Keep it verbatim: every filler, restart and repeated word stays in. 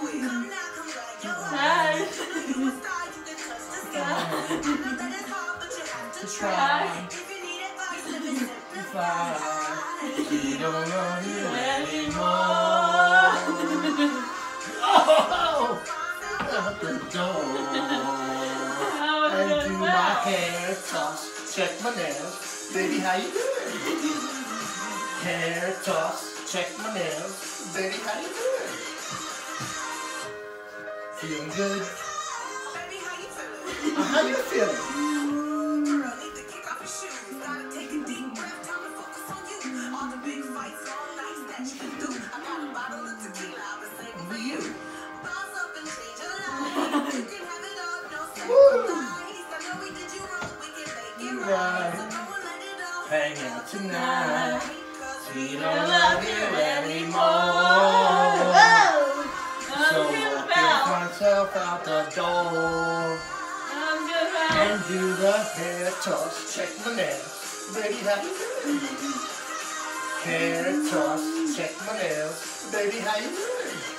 Hi. To try. Fly. She don't love you anymore. Oh! Out the door. And do my hair toss. Check my nails. Baby, how you doing? Hair toss. Check my nails. Baby, how you doing? Feeling good? How you feeling? For you. Right. Hang out tonight. She don't love you anymore. So walk yourself out the door. And do the hair toss. Check my nails. Baby, how you doing? Hair toss. Check my nails. Baby, how you doing?